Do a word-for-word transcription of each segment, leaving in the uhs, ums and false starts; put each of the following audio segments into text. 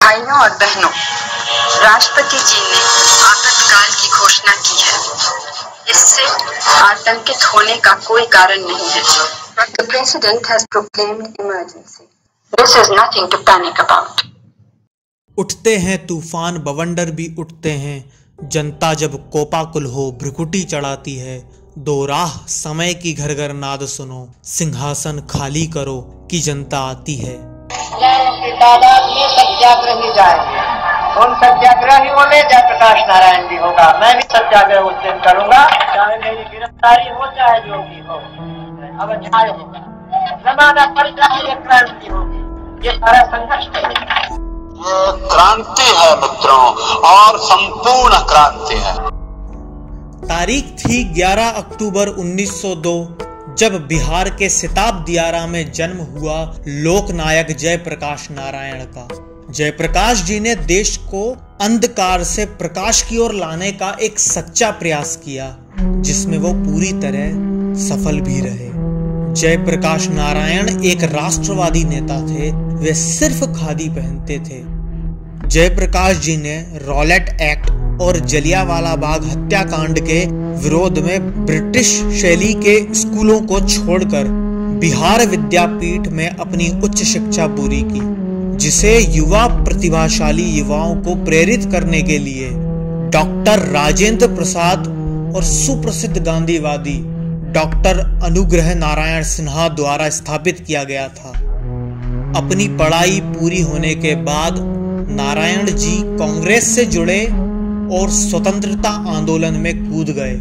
भाइयों और बहनों, राष्ट्रपति जी ने आपातकाल की घोषणा की है। इससे आतंकित होने का कोई कारण नहीं है। The President has proclaimed emergency. This is nothing to panic about. उठते हैं तूफान बवंडर भी उठते हैं, जनता जब कोपाकुल हो भ्रिकुटी चढ़ाती है। दो राह समय की घर घर नाद सुनो, सिंहासन खाली करो कि जनता आती है। की तादाद में सत्याग्रही जाएंगे। उन सत्याग्रहियों में जयप्रकाश नारायण भी होगा। मैं भी सत्याग्रह उस दिन करूंगा, चाहे मेरी गिरफ्तारी हो चाहे जो भी हो। अब अच्छा होगा, जमाना पड़ जाए, ये क्रांति होगी, ये सारा संघर्ष करेगा। ये क्रांति है मित्रों, और संपूर्ण क्रांति है। तारीख थी ग्यारह अक्टूबर उन्नीस सौ दो, जब बिहार के सिताब दियारा में जन्म हुआ लोकनायक जयप्रकाश नारायण का। जयप्रकाश जी ने देश को अंधकार से प्रकाश की ओर लाने का एक सच्चा प्रयास किया, जिसमें वो पूरी तरह सफल भी रहे। जयप्रकाश नारायण एक राष्ट्रवादी नेता थे। वे सिर्फ खादी पहनते थे। जयप्रकाश जी ने रॉलेट एक्ट और जलियांवाला बाग हत्याकांड के विरोध में ब्रिटिश शैली के स्कूलों को छोड़कर बिहार विद्यापीठ में अपनी उच्च शिक्षा पूरी की, जिसे युवा प्रतिभाशाली युवाओं को प्रेरित करने के लिए डॉक्टर राजेंद्र प्रसाद और सुप्रसिद्ध गांधीवादी डॉक्टर अनुग्रह नारायण सिन्हा द्वारा स्थापित किया गया था। अपनी पढ़ाई पूरी होने के बाद नारायण जी कांग्रेस से जुड़े और स्वतंत्रता आंदोलन में कूद गए।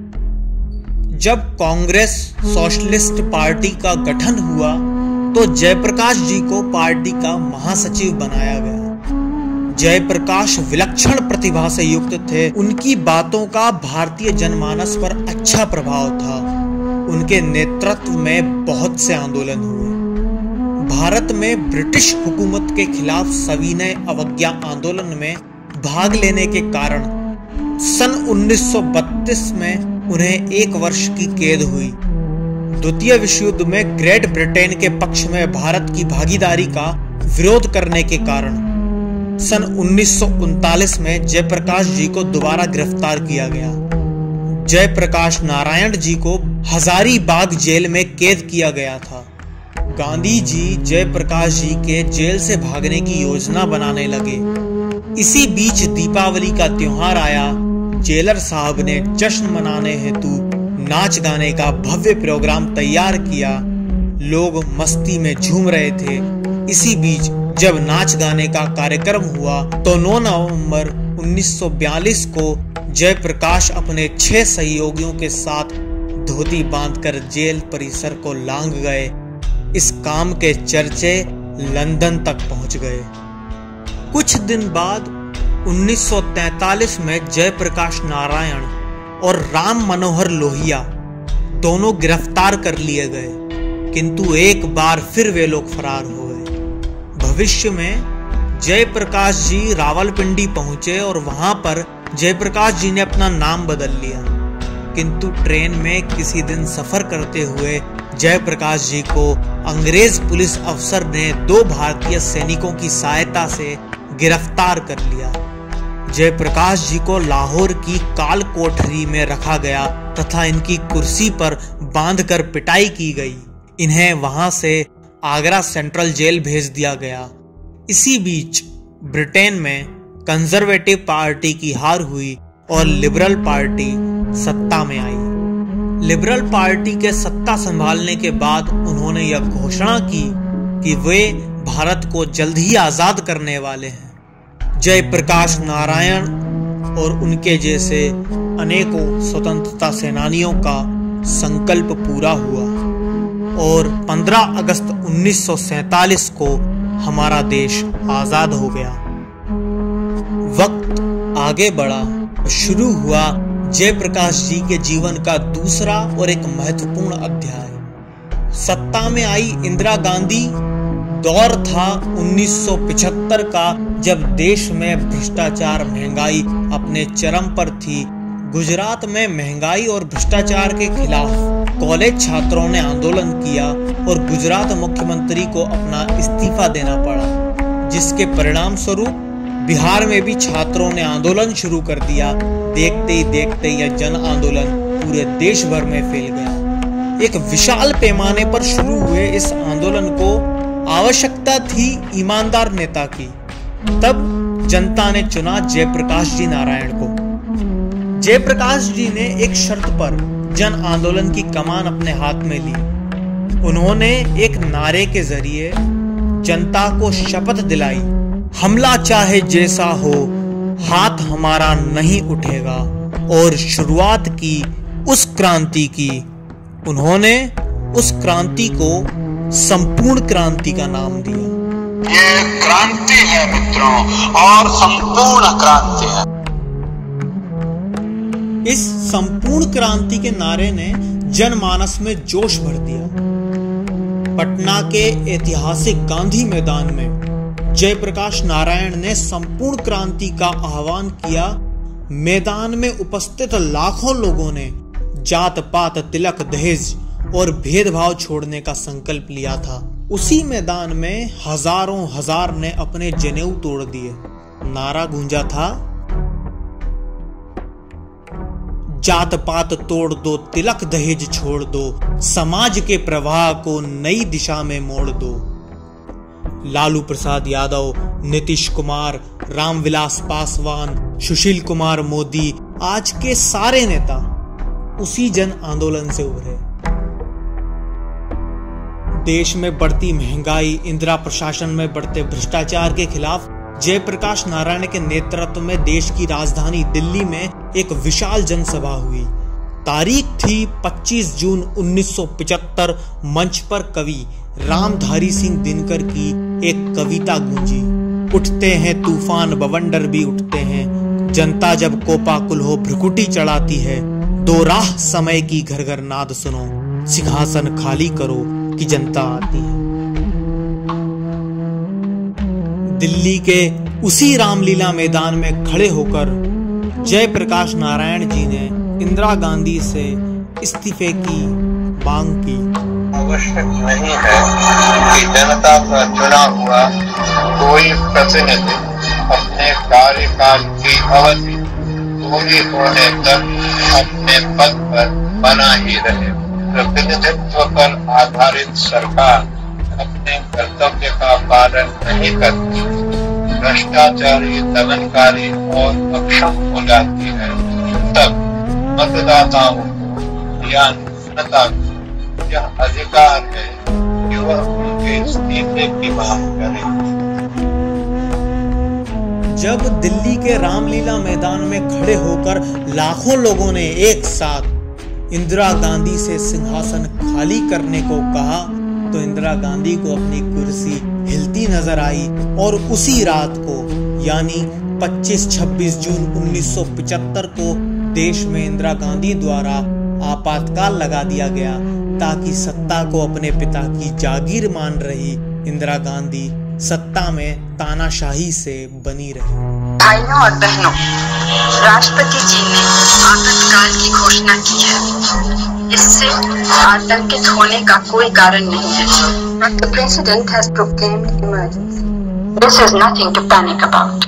जब कांग्रेस सोशलिस्ट पार्टी का गठन हुआ तो जयप्रकाश जी को पार्टी का महासचिव बनाया गया। जयप्रकाश विलक्षण प्रतिभा से युक्त थे। उनकी बातों का भारतीय जनमानस पर अच्छा प्रभाव था। उनके नेतृत्व में बहुत से आंदोलन हुए। भारत में ब्रिटिश हुकूमत के खिलाफ सविनय अवज्ञा आंदोलन में भाग लेने के कारण सन उन्नीस सौ बत्तीस में उन्हें एक वर्ष की कैद हुई। द्वितीय विश्व युद्ध में ग्रेट ब्रिटेन के पक्ष में भारत की भागीदारी का विरोध करने के कारण सन उन्नीस सौ उनतालीस में जयप्रकाश जी को दोबारा गिरफ्तार किया गया। जयप्रकाश नारायण जी को हजारीबाग जेल में कैद किया गया था। गांधी जी जयप्रकाश जी के जेल से भागने की योजना बनाने लगे। इसी बीच दीपावली का त्योहार आया। जेलर साहब ने जश्न मनाने हेतु नाच गाने का भव्य प्रोग्राम तैयार किया। लोग मस्ती में झूम रहे थे। इसी बीच जब नाच गाने का कार्यक्रम हुआ तो नौ नवंबर उन्नीस सौ बयालीस को जयप्रकाश अपने छह सहयोगियों के साथ धोती बांधकर जेल परिसर को लांघ गए। इस काम के चर्चे लंदन तक पहुंच गए। कुछ दिन बाद उन्नीस सौ तैंतालीस में जयप्रकाश नारायण और राम मनोहर लोहिया दोनों गिरफ्तार कर लिए गए, किंतु एक बार फिर वे लोग फरार हो गए। भविष्य में जयप्रकाश जी रावलपिंडी पहुंचे और वहां पर जयप्रकाश जी ने अपना नाम बदल लिया, किंतु ट्रेन में किसी दिन सफर करते हुए जयप्रकाश जी को अंग्रेज पुलिस अफसर ने दो भारतीय सैनिकों की सहायता से गिरफ्तार कर लिया। जयप्रकाश जी को लाहौर की काल कोठरी में रखा गया तथा इनकी कुर्सी पर बांधकर पिटाई की गई। इन्हें वहां से आगरा सेंट्रल जेल भेज दिया गया। इसी बीच ब्रिटेन में कंजर्वेटिव पार्टी की हार हुई और लिबरल पार्टी सत्ता में आई। लिबरल पार्टी के सत्ता संभालने के बाद उन्होंने यह घोषणा की कि वे भारत को जल्द ही आजाद करने वाले हैं। जयप्रकाश नारायण और उनके जैसे अनेकों स्वतंत्रता सेनानियों का संकल्प पूरा हुआ और पंद्रह अगस्त उन्नीस सौ सैंतालीस को हमारा देश आजाद हो गया। वक्त आगे बढ़ा और शुरू हुआ जयप्रकाश जी के जीवन का दूसरा और एक महत्वपूर्ण अध्याय। सत्ता में आई इंदिरा गांधी। दौर था उन्नीस सौ पचहत्तर का, जब देश में भ्रष्टाचार महंगाई अपने चरम पर थी। गुजरात में महंगाई और भ्रष्टाचार के खिलाफ कॉलेज छात्रों ने आंदोलन किया और गुजरात मुख्यमंत्री को अपना इस्तीफा देना पड़ा। जिसके परिणाम स्वरूप बिहार में भी छात्रों ने आंदोलन शुरू कर दिया। देखते ही देखते यह जन आंदोलन पूरे देश भर में फैल गया। एक विशाल पैमाने पर शुरू हुए इस आंदोलन को आवश्यकता थी ईमानदार नेता की। तब जनता ने चुना जयप्रकाश जी नारायण को। जयप्रकाश जी ने एक शर्त पर जन आंदोलन की कमान अपने हाथ में ली। उन्होंने एक नारे के जरिए जनता को शपथ दिलाई, हमला चाहे जैसा हो हाथ हमारा नहीं उठेगा, और शुरुआत की उस क्रांति की। उन्होंने उस क्रांति को संपूर्ण क्रांति का नाम दिया। ये क्रांति है मित्रों, और संपूर्ण क्रांति है। इस संपूर्ण क्रांति के नारे ने जनमानस में जोश भर दिया। पटना के ऐतिहासिक गांधी मैदान में जयप्रकाश नारायण ने संपूर्ण क्रांति का आह्वान किया। मैदान में उपस्थित लाखों लोगों ने जात पात तिलक दहेज और भेदभाव छोड़ने का संकल्प लिया था। उसी मैदान में हजारों हजार ने अपने जनेऊ तोड़ दिए। नारा गूंजा था, जात पात तोड़ दो, तिलक दहेज छोड़ दो, समाज के प्रवाह को नई दिशा में मोड़ दो। लालू प्रसाद यादव, नीतीश कुमार, रामविलास पासवान, सुशील कुमार मोदी, आज के सारे नेता उसी जन आंदोलन से उभरे। देश में बढ़ती महंगाई, इंदिरा प्रशासन में बढ़ते भ्रष्टाचार के खिलाफ जयप्रकाश नारायण के नेतृत्व में देश की राजधानी दिल्ली में एक विशाल जनसभा हुई। तारीख थी पच्चीस जून उन्नीस सौ पचहत्तर। मंच पर कवि रामधारी सिंह दिनकर की एक कविता गूंजी, उठते हैं तूफान बवंडर भी उठते हैं, जनता जब कोपाकुल हो भ्रुकुटी चढ़ाती है, दो राह समय की घर घर नाद सुनो, सिंहासन खाली करो कि जनता आती है। दिल्ली के उसी रामलीला मैदान में खड़े होकर जयप्रकाश नारायण जी ने इंदिरा गांधी से इस्तीफे की मांग की। आवश्यक नहीं है कि जनता का चुना हुआ कोई प्रतिनिधि अपने कार्यकाल की अवधि पूरी होने तक अपने पद पर बना ही रहे। प्रतिनिधित्व पर आधारित सरकार अपने कर्तव्य का पालन नहीं करती, भ्रष्टाचारी, दमनकारी और अक्षम हो जाती है, तब मतदाताओं को या जनता को यह अधिकार है कि वह उनके इस्तीफे की मांग करे। जब दिल्ली के रामलीला मैदान में खड़े होकर लाखों लोगों ने एक साथ इंदिरा गांधी से सिंहासन खाली करने को कहा, तो इंदिरा गांधी को अपनी कुर्सी हिलती नजर आई और उसी रात को यानी पच्चीस छब्बीस जून उन्नीस सौ पचहत्तर को देश में इंदिरा गांधी द्वारा आपातकाल लगा दिया गया, ताकि सत्ता को अपने पिता की जागीर मान रही इंदिरा गांधी सत्ता में तानाशाही से बनी रहे। भाइयों और बहनों, राष्ट्रपति जी ने आपातकाल की घोषणा की है। इससे आतंकित होने का कोई कारण नहीं है। The President has proclaimed emergency. This is nothing to panic about.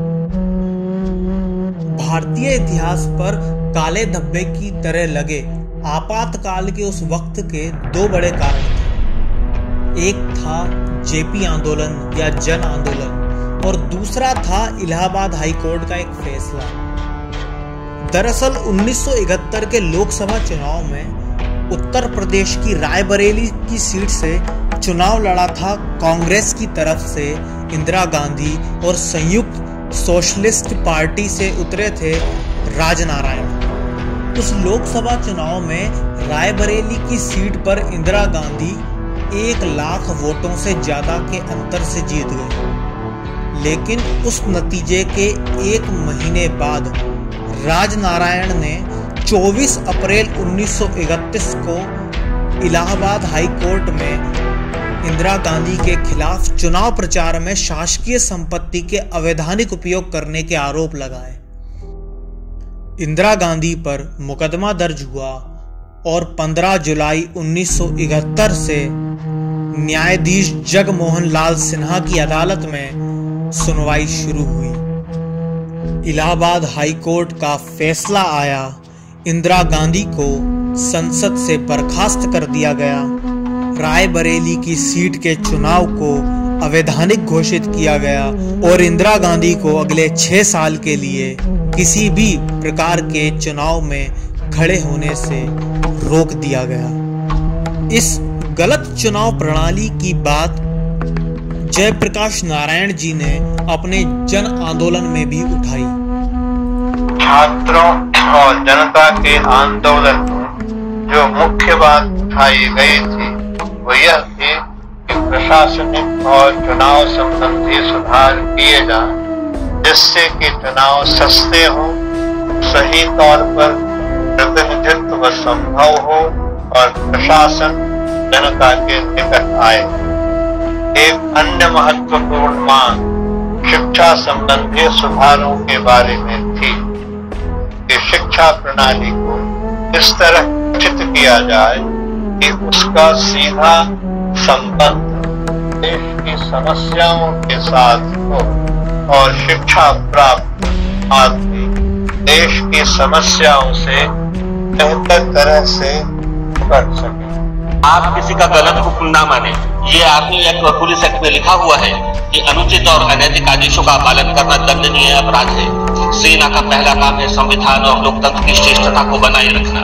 भारतीय इतिहास पर काले धब्बे की तरह लगे आपातकाल के उस वक्त के दो बड़े कारण थे। एक था जेपी आंदोलन या जन आंदोलन और दूसरा था इलाहाबाद हाई कोर्ट का एक फैसला। दरअसल उन्नीस सौ इकहत्तर के लोकसभा चुनाव में उत्तर प्रदेश की रायबरेली की सीट से चुनाव लड़ा था कांग्रेस की तरफ से इंदिरा गांधी और संयुक्त सोशलिस्ट पार्टी से उतरे थे राजनारायण। उस लोकसभा चुनाव में रायबरेली की सीट पर इंदिरा गांधी एक लाख वोटों से ज्यादा के अंतर से जीत गए, लेकिन उस नतीजे के एक महीने बाद राजनारायण ने चौबीस अप्रैल उन्नीस सौ इकतीस को इलाहाबाद हाई कोर्ट में इंदिरा गांधी के खिलाफ चुनाव प्रचार में शासकीय संपत्ति के अवैधानिक उपयोग करने के आरोप लगाए। इंदिरा गांधी पर मुकदमा दर्ज हुआ और पंद्रह जुलाई उन्नीस सौ इकहत्तर से न्यायाधीश जगमोहन लाल सिन्हा की अदालत में सुनवाई शुरू हुई। इलाहाबाद हाई कोर्ट का फैसला आया। इंदिरा गांधी को संसद से बर्खास्त कर दिया गया। रायबरेली की सीट के चुनाव को अवैधानिक घोषित किया गया और इंदिरा गांधी को अगले छह साल के लिए किसी भी प्रकार के चुनाव में खड़े होने से रोक दिया गया। इस गलत चुनाव प्रणाली की बात जयप्रकाश नारायण जी ने अपने जन आंदोलन में भी उठाई। छात्रों और जनता के आंदोलन में जो मुख्य बात उठाई गई थी वो यह थी कि प्रशासनिक और चुनाव संबंधी सुधार किए जाएं, जिससे कि चुनाव सस्ते हो, सही तौर पर प्रतिनिधित्व संभव हो और प्रशासन जनता के निकट आए। एक अन्य महत्वपूर्ण मांग शिक्षा संबंधी सुधारों के बारे में थी कि शिक्षा प्रणाली को इस तरह गठित किया जाए कि उसका सीधा संबंध देश की समस्याओं के साथ हो और शिक्षा प्राप्त आदमी देश की समस्याओं से बेहतर तरह से कर सके। आप किसी का गलत हुक्म ना माने। ये आर्मी एक्ट और पुलिस एक्ट में लिखा हुआ है कि अनुचित और अनैतिक आदेशों का पालन करना दंडनीय अपराध है। सेना का पहला काम है संविधान और लोकतंत्र की श्रेष्ठता को बनाए रखना।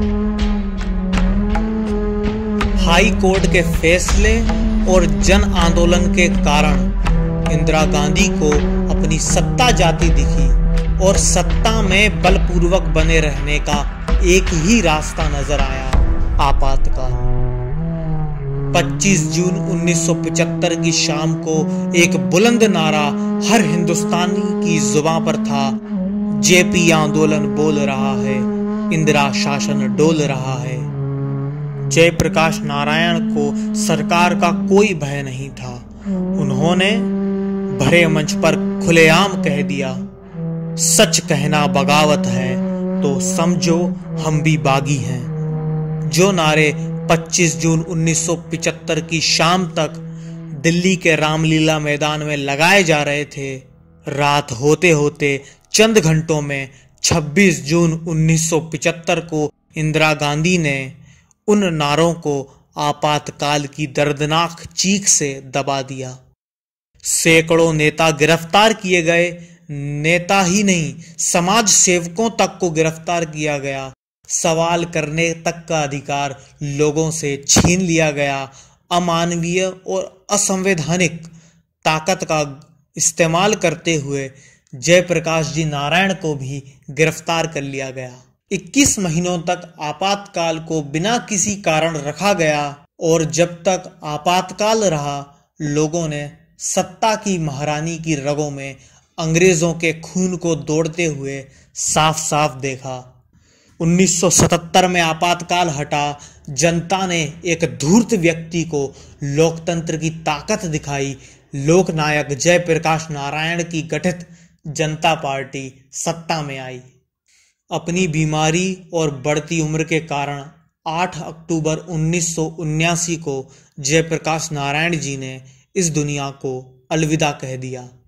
हाई कोर्ट के फैसले और जन आंदोलन के कारण इंदिरा गांधी को अपनी सत्ता जाती दिखी और सत्ता में बलपूर्वक बने रहने का एक ही रास्ता नजर आया, आपातकाल। पच्चीस जून उन्नीस सौ पचहत्तर की शाम को एक बुलंद नारा हर हिंदुस्तानी की जुबान पर था। जेपी आंदोलन बोल रहा है, इंदिरा शासन डोल रहा है। जयप्रकाश नारायण को सरकार का कोई भय नहीं था। उन्होंने भरे मंच पर खुलेआम कह दिया, सच कहना बगावत है तो समझो हम भी बागी हैं। जो नारे पच्चीस जून उन्नीस सौ पचहत्तर की शाम तक दिल्ली के रामलीला मैदान में लगाए जा रहे थे, रात होते होते चंद घंटों में छब्बीस जून उन्नीस सौ पचहत्तर को इंदिरा गांधी ने उन नारों को आपातकाल की दर्दनाक चीख से दबा दिया। सैकड़ों नेता गिरफ्तार किए गए। नेता ही नहीं, समाज सेवकों तक को गिरफ्तार किया गया। सवाल करने तक का अधिकार लोगों से छीन लिया गया। अमानवीय और असंवैधानिक ताकत का इस्तेमाल करते हुए जयप्रकाश जी नारायण को भी गिरफ्तार कर लिया गया। इक्कीस महीनों तक आपातकाल को बिना किसी कारण रखा गया और जब तक आपातकाल रहा, लोगों ने सत्ता की महारानी की रगों में अंग्रेजों के खून को दौड़ते हुए साफ साफ देखा। उन्नीस सौ सतहत्तर में आपातकाल हटा। जनता ने एक धूर्त व्यक्ति को लोकतंत्र की ताकत दिखाई। लोकनायक जयप्रकाश नारायण की गठित जनता पार्टी सत्ता में आई। अपनी बीमारी और बढ़ती उम्र के कारण आठ अक्टूबर उन्नीस सौ उन्यासी को जयप्रकाश नारायण जी ने इस दुनिया को अलविदा कह दिया।